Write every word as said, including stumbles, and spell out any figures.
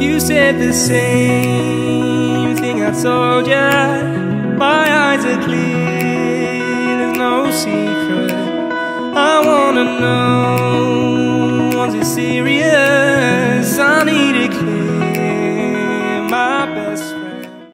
You said the same thing I told ya. My eyes are clear.